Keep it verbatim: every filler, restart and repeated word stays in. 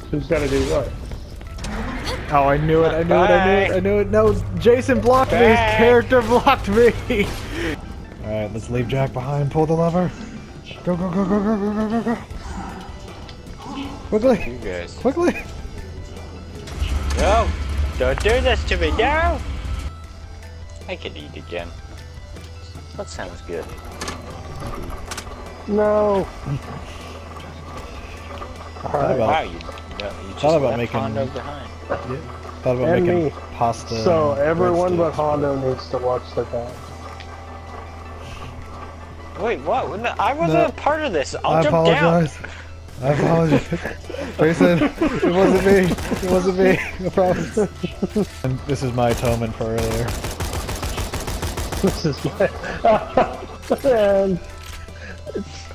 Who's gotta do what? Oh, I knew it, I knew Bye. it, I knew it, I knew it. No, Jason blocked Bye. me, his character blocked me. Alright, let's leave Jack behind, pull the lever. Go, go, go, go, go, go, go, go, go. Quickly. You guys. Quickly. No, don't do this to me, no. I could eat again. That sounds good. No. Alright. Wow, you, no, you just Thought about left making, Hondo behind. Yeah. Thought about And making me. pasta. So everyone but Hondo needs to watch the back. Wait, what? No, I wasn't No. a part of this. I'll I jump apologize. down. I apologize. Jason, it wasn't me. It wasn't me. I promise. And this is my atonement for earlier. This is my... and... It's